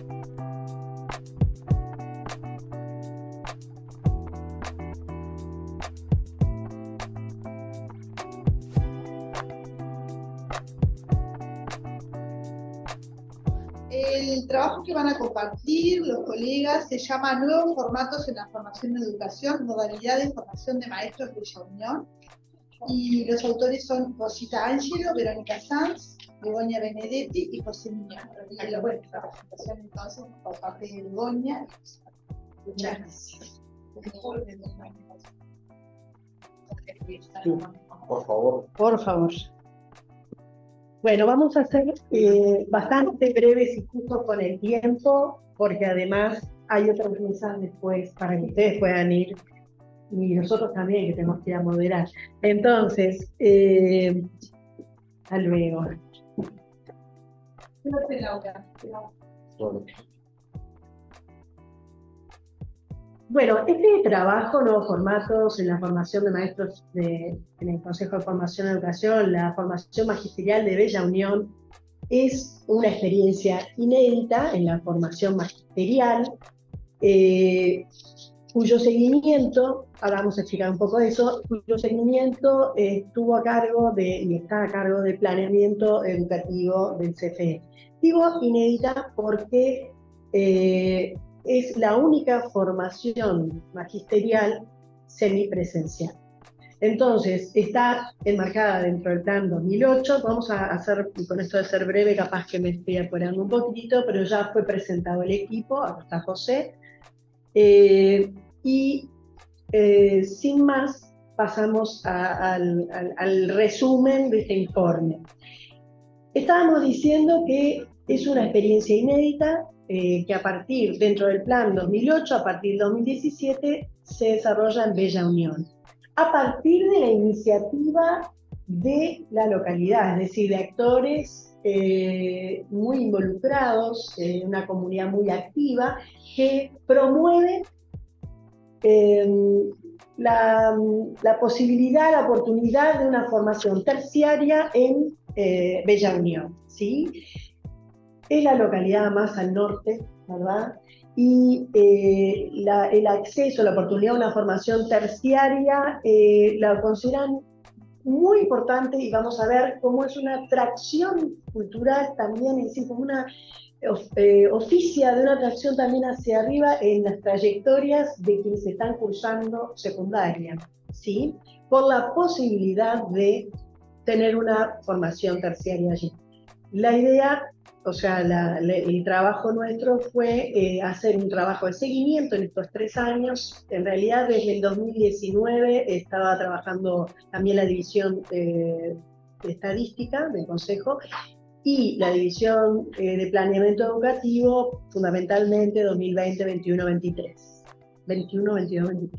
El trabajo que van a compartir los colegas se llama Nuevos formatos en la formación de educación, modalidad de formación de maestros de Bella Unión. Y los autores son Rosita Ángelo, Verónica Sanz, Begoña Benedetti y José Miñón. Bueno, la presentación entonces por parte de Begoña. Muchas gracias. Por favor. Por favor. Bueno, vamos a ser bastante breves y justos con el tiempo, porque además hay otras mesas después para que ustedes puedan ir, y nosotros también que tenemos que ir a moderar. Entonces, hasta luego. Bueno, este trabajo, nuevos formatos en la formación de maestros en el Consejo de Formación y Educación, la formación magisterial de Bella Unión, es una experiencia inédita en la formación magisterial, cuyo seguimiento, ahora vamos a explicar un poco de eso, cuyo seguimiento estuvo a cargo y está a cargo del planeamiento educativo del CFE. Digo inédita porque es la única formación magisterial semipresencial. Entonces, está enmarcada dentro del plan 2008. Vamos a hacer, y con esto de ser breve, capaz que me estoy apurando un poquitito, pero ya fue presentado el equipo, acá está José. Sin más, pasamos al resumen de este informe. Estábamos diciendo que es una experiencia inédita, que a partir, dentro del plan 2008, a partir del 2017, se desarrolla en Bella Unión. A partir de la iniciativa de la localidad, es decir, de actores muy involucrados, una comunidad muy activa, que promueve la posibilidad, la oportunidad de una formación terciaria en Bella Unión, ¿sí? Es la localidad más al norte, ¿verdad? Y el acceso, la oportunidad de una formación terciaria la consideran muy importante, y vamos a ver cómo es una atracción cultural también, es decir, como una oficia de una atracción también hacia arriba en las trayectorias de quienes están cursando secundaria, ¿sí? Por la posibilidad de tener una formación terciaria allí. La idea, o sea, el trabajo nuestro fue hacer un trabajo de seguimiento en estos 3 años. En realidad, desde el 2019 estaba trabajando también la división de estadística del Consejo y la división de planeamiento educativo, fundamentalmente 2020, 21, 23. 21, 22, 23.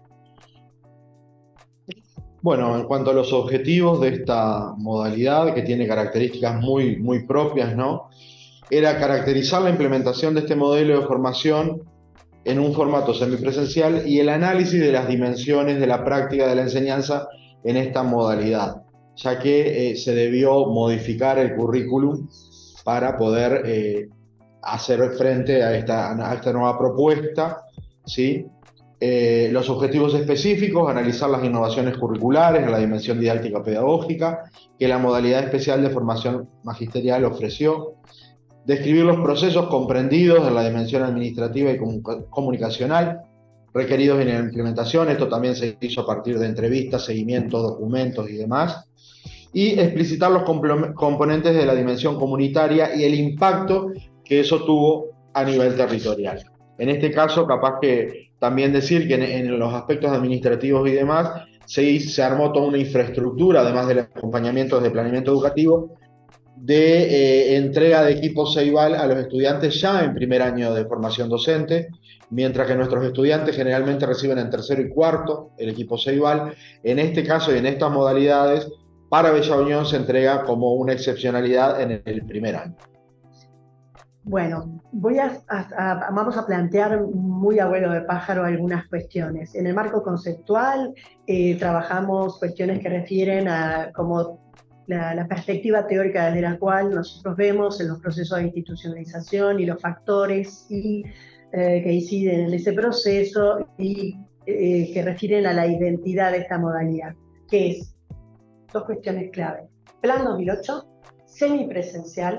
Bueno, en cuanto a los objetivos de esta modalidad, que tiene características muy, muy propias, ¿no? Era caracterizar la implementación de este modelo de formación en un formato semipresencial y el análisis de las dimensiones de la práctica de la enseñanza en esta modalidad, ya que se debió modificar el currículum para poder hacer frente a esta nueva propuesta, ¿sí? Los objetivos específicos: analizar las innovaciones curriculares en la dimensión didáctica pedagógica que la modalidad especial de formación magisterial ofreció, describir los procesos comprendidos en la dimensión administrativa y comunicacional requeridos en la implementación. Esto también se hizo a partir de entrevistas, seguimientos, documentos y demás, y explicitar los componentes de la dimensión comunitaria y el impacto que eso tuvo a nivel territorial. En este caso, capaz que también decir que en los aspectos administrativos y demás se armó toda una infraestructura, además del acompañamiento de planeamiento educativo, de entrega de equipos Ceibal a los estudiantes ya en primer año de formación docente, mientras que nuestros estudiantes generalmente reciben en tercero y cuarto el equipo Ceibal. En este caso y en estas modalidades, para Bella Unión se entrega como una excepcionalidad en el primer año. Bueno, vamos a plantear muy a vuelo de pájaro algunas cuestiones. En el marco conceptual trabajamos cuestiones que refieren a cómo la perspectiva teórica desde la cual nosotros vemos en los procesos de institucionalización y los factores que inciden en ese proceso y que refieren a la identidad de esta modalidad, que es dos cuestiones clave: Plan 2008, semipresencial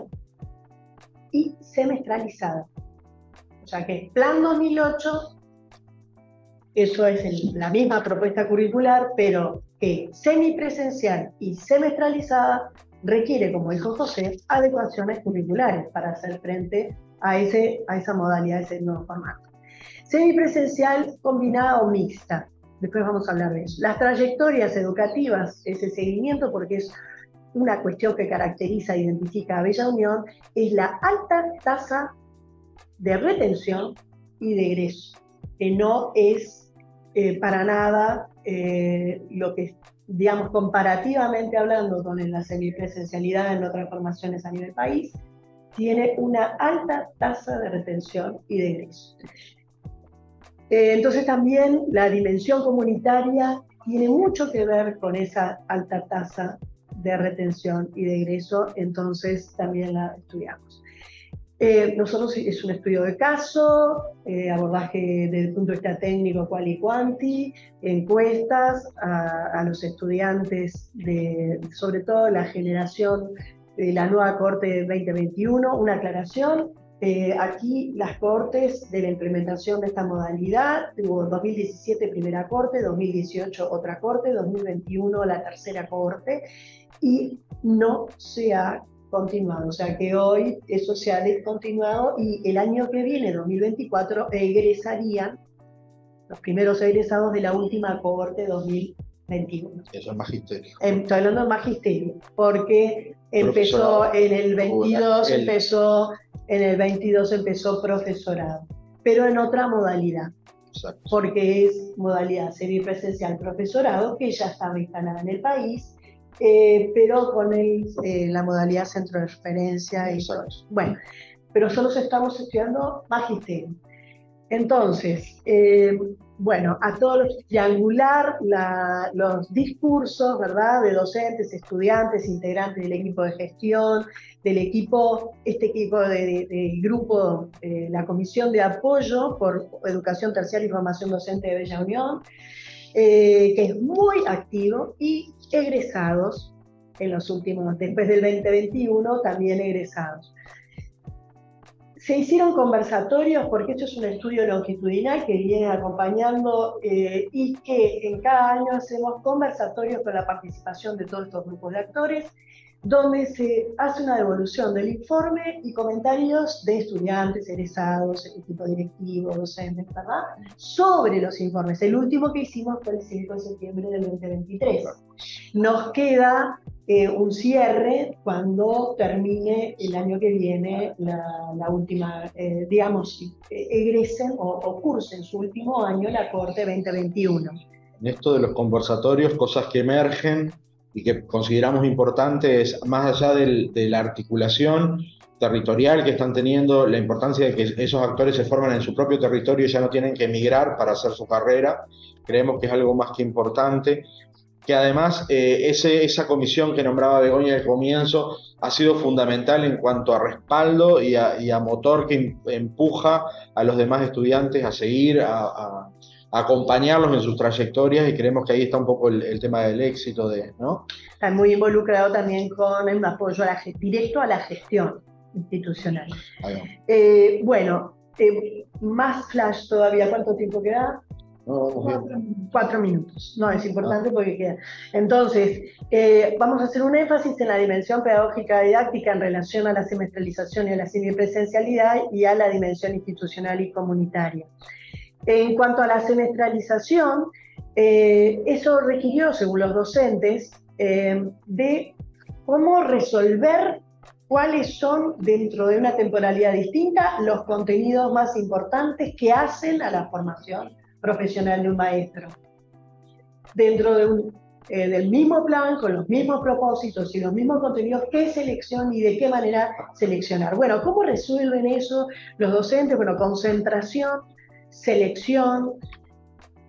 y semestralizada. O sea que Plan 2008, eso es la misma propuesta curricular, pero que semipresencial y semestralizada requiere, como dijo José, adecuaciones curriculares para hacer frente a esa modalidad, a ese nuevo formato. Semipresencial combinada o mixta, después vamos a hablar de eso. Las trayectorias educativas, ese seguimiento, porque es una cuestión que caracteriza e identifica a Bella Unión, es la alta tasa de retención y de egreso, que no es para nada lo que, digamos, comparativamente hablando con la semipresencialidad en otras formaciones a nivel país, tiene una alta tasa de retención y de egreso. Entonces también la dimensión comunitaria tiene mucho que ver con esa alta tasa de retención y de egreso, entonces también la estudiamos. Nosotros es un estudio de caso, abordaje desde el punto de vista técnico, cual y cuanti, encuestas a los estudiantes, sobre todo la generación de la nueva cohorte de 2021. Una aclaración, aquí las cohortes de la implementación de esta modalidad, hubo 2017 primera cohorte, 2018 otra cohorte, 2021 la tercera cohorte, y no se ha continuado, o sea que hoy eso se ha descontinuado y el año que viene, 2024, egresarían los primeros egresados de la última cohorte 2021. Eso es magisterio. Estoy hablando de magisterio, porque empezó en el 22, en el 22 empezó profesorado, pero en otra modalidad. Exacto. Porque es modalidad semipresencial profesorado, que ya estaba instalada en el país, pero con la modalidad centro de referencia y todo eso. Bueno, pero solo estamos estudiando magisterio. Entonces, bueno, a todos triangular los discursos, ¿verdad?, de docentes, estudiantes, integrantes del equipo de gestión, del equipo, del grupo, la Comisión de Apoyo por Educación Terciaria y Formación Docente de Bella Unión, que es muy activo, y egresados en los últimos, después del 2021, también egresados. Se hicieron conversatorios, porque esto es un estudio longitudinal que viene acompañando y que en cada año hacemos conversatorios con la participación de todos estos grupos de actores, donde se hace una devolución del informe y comentarios de estudiantes, egresados, equipo directivo, docentes, ¿verdad?, sobre los informes. El último que hicimos fue el 5 de septiembre del 2023. Nos queda un cierre cuando termine el año que viene la última, digamos, egresen o cursen su último año la cohorte 2021. En esto de los conversatorios, cosas que emergen y que consideramos importantes, más allá de la articulación territorial que están teniendo, la importancia de que esos actores se forman en su propio territorio y ya no tienen que emigrar para hacer su carrera, creemos que es algo más que importante, que además esa comisión que nombraba Begoña al comienzo ha sido fundamental en cuanto a respaldo y a motor que empuja a los demás estudiantes a seguir, a acompañarlos en sus trayectorias, y creemos que ahí está un poco el tema del éxito, ¿no? Está muy involucrado también con el apoyo directo a la gestión institucional. Bueno, más flash todavía. ¿Cuánto tiempo queda? 4 minutos. No, es importante porque queda. Entonces, vamos a hacer un énfasis en la dimensión pedagógica didáctica en relación a la semestralización y a la semipresencialidad y a la dimensión institucional y comunitaria. En cuanto a la semestralización, eso requirió, según los docentes, de cómo resolver cuáles son, dentro de una temporalidad distinta, los contenidos más importantes que hacen a la formación profesional de un maestro. Dentro de del mismo plan, con los mismos propósitos y los mismos contenidos, ¿qué selección y de qué manera seleccionar? Bueno, ¿cómo resuelven eso los docentes? Bueno, concentración, selección,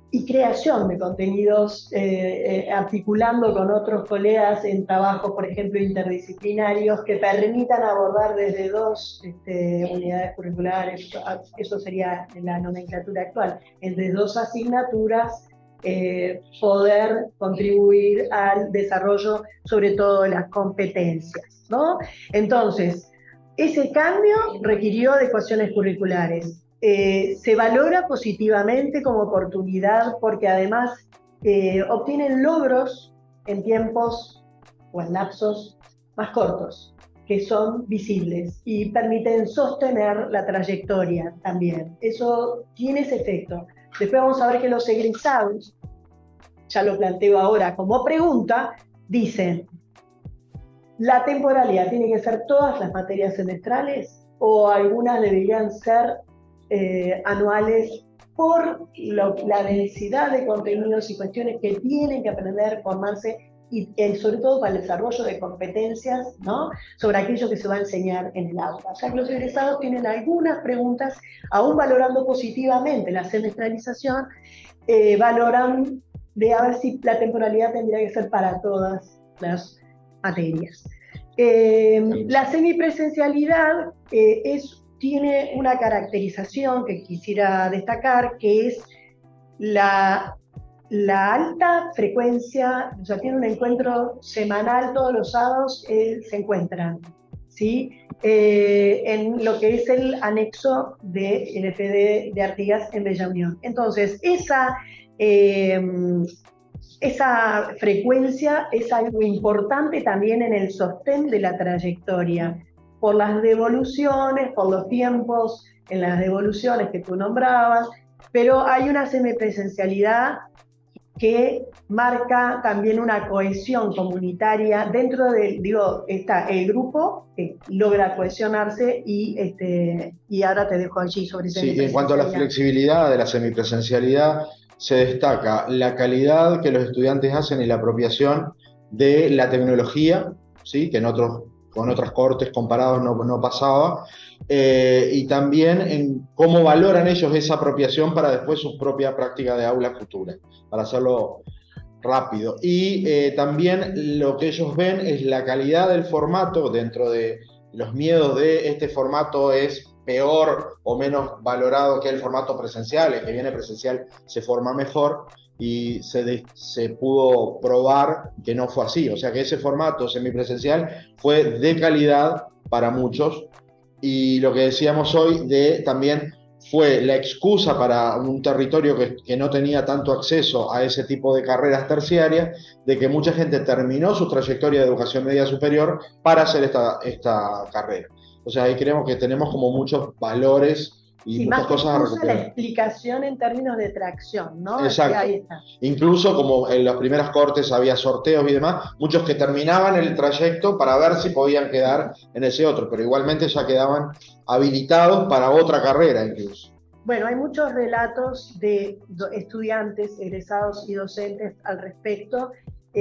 y creación de contenidos, articulando con otros colegas en trabajos, por ejemplo, interdisciplinarios, que permitan abordar desde dos unidades curriculares, eso sería la nomenclatura actual, entre dos asignaturas, poder contribuir al desarrollo, sobre todo de las competencias, ¿no? Entonces, ese cambio requirió de ecuaciones curriculares. Se valora positivamente como oportunidad porque además obtienen logros en tiempos o en lapsos más cortos, que son visibles y permiten sostener la trayectoria también. Eso tiene ese efecto. Después vamos a ver que los egresados, ya lo planteo ahora como pregunta, dicen: ¿la temporalidad tiene que ser todas las materias semestrales o algunas deberían ser anuales por la densidad de contenidos y cuestiones que tienen que aprender, formarse y sobre todo para el desarrollo de competencias, ¿no?, sobre aquello que se va a enseñar en el aula? O sea que los egresados tienen algunas preguntas, aún valorando positivamente la semestralización, valoran de a ver si la temporalidad tendría que ser para todas las materias. La semipresencialidad tiene una caracterización que quisiera destacar, que es la alta frecuencia, o sea, tiene un encuentro semanal, todos los sábados se encuentran, ¿sí? En lo que es el anexo del FD de Artigas en Bella Unión. Entonces, esa frecuencia es algo importante también en el sostén de la trayectoria, por las devoluciones, por los tiempos en las devoluciones que tú nombrabas, pero hay una semipresencialidad que marca también una cohesión comunitaria dentro del, está el grupo que logra cohesionarse y ahora te dejo allí sobre Sí, en cuanto a la flexibilidad de la semipresencialidad, se destaca la calidad que los estudiantes hacen y la apropiación de la tecnología, ¿sí?, que con otras cortes comparados no pasaba, y también en cómo valoran ellos esa apropiación para después su propia práctica de aula futura, para hacerlo rápido. Y también lo que ellos ven es la calidad del formato. Dentro de los miedos de este formato es peor o menos valorado que el formato presencial, el que viene presencial se forma mejor, y se pudo probar que no fue así. O sea que ese formato semipresencial fue de calidad para muchos, y lo que decíamos hoy también fue la excusa para un territorio que no tenía tanto acceso a ese tipo de carreras terciarias, de que mucha gente terminó su trayectoria de educación media superior para hacer esta carrera. O sea, ahí creemos que tenemos como muchos valores y muchas cosas a recuperar. La explicación en términos de tracción, ¿no? Exacto. Ahí está. Incluso como en las primeras cortes había sorteos y demás, muchos que terminaban el trayecto para ver si podían quedar en ese otro, pero igualmente ya quedaban habilitados para otra carrera incluso. Bueno, hay muchos relatos de estudiantes, egresados y docentes al respecto,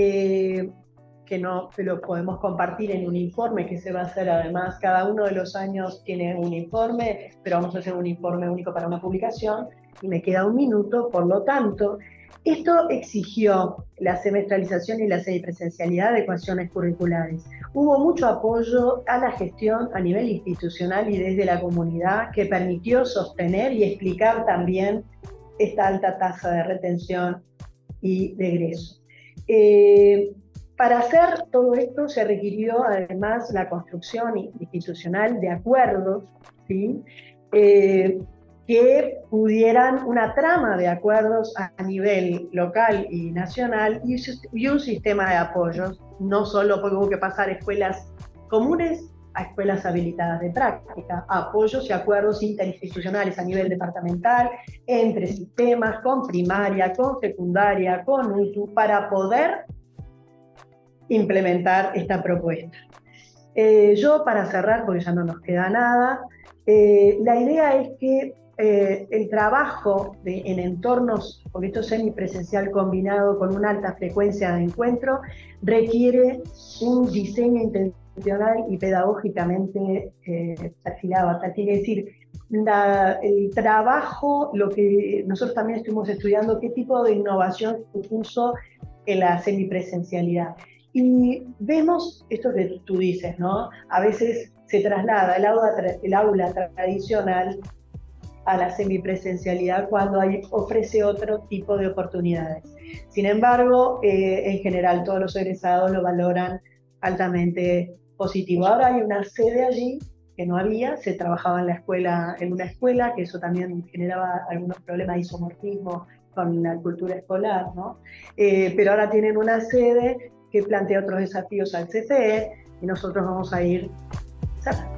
que lo podemos compartir en un informe que se va a hacer. Además, cada uno de los años tiene un informe, pero vamos a hacer un informe único para una publicación, y me queda un minuto. Por lo tanto, esto exigió la semestralización y la semipresencialidad de ecuaciones curriculares. Hubo mucho apoyo a la gestión a nivel institucional y desde la comunidad, que permitió sostener y explicar también esta alta tasa de retención y de egreso. Para hacer todo esto se requirió además la construcción institucional de acuerdos, ¿sí?, que pudieran una trama de acuerdos a nivel local y nacional, y un sistema de apoyos, no solo porque hubo que pasar escuelas comunes a escuelas habilitadas de práctica, apoyos y acuerdos interinstitucionales a nivel departamental, entre sistemas, con primaria, con secundaria, con UTU, para poder implementar esta propuesta. Yo, para cerrar, porque ya no nos queda nada, la idea es que el trabajo en entornos, porque esto es semipresencial combinado con una alta frecuencia de encuentro, requiere un diseño intencional y pedagógicamente perfilado. Tiene que decir, el trabajo, lo que nosotros también estuvimos estudiando, qué tipo de innovación supuso en la semipresencialidad. Y vemos esto que tú dices, ¿no? A veces se traslada el aula tradicional a la semipresencialidad cuando ofrece otro tipo de oportunidades. Sin embargo, en general todos los egresados lo valoran altamente positivo. Ahora hay una sede allí que no había, se trabajaba en una escuela, que eso también generaba algunos problemas de isomorfismo con la cultura escolar, ¿no? Pero ahora tienen una sede que plantea otros desafíos al CCE y nosotros vamos a ir cerrando.